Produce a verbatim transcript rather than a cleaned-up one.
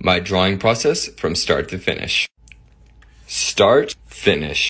my drawing process from start to finish. Start, finish.